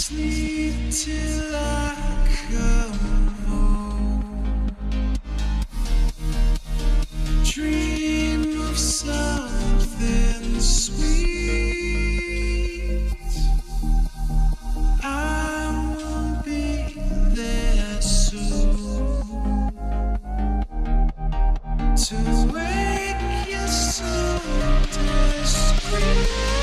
Sleep till I come home. Dream of something sweet. I will be there soon to wake you so discreet.